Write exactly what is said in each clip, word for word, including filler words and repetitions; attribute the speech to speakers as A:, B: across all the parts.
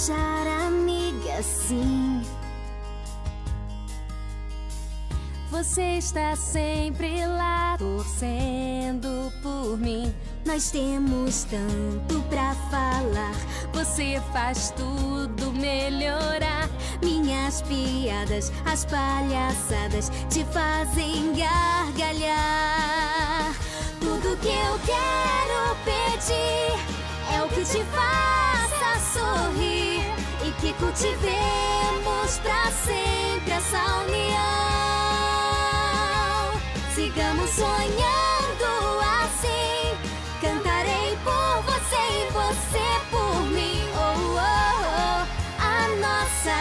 A: achar amiga sim. Você está sempre lá, torcendo por mim. Nós temos tanto pra falar. Você faz tudo melhorar. Minhas piadas, as palhaçadas te fazem gargalhar. Tudo que eu quero pedir é o que te faça sorrir e que cultivemos pra sempre essa união. Sigamos sonhando assim. Cantarei por você e você por mim. Oh, oh, oh, a nossa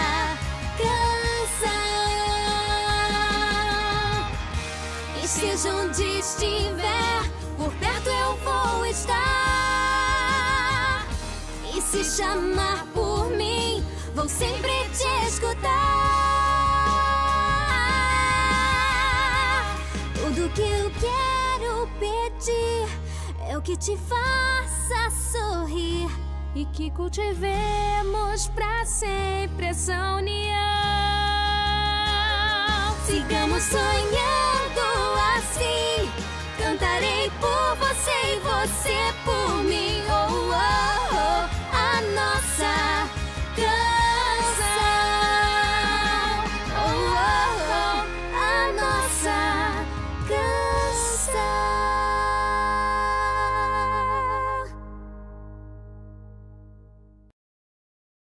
A: canção. Esteja onde estiver, por perto eu vou estar. E se chamar por mim, vou sempre te escutar. Tudo que eu quero pedir é o que te faça sorrir e que cultivemos pra sempre essa união. Sigamos sonhando assim. Cantarei por você e você por mim. Oh, oh, oh, a nossa canção.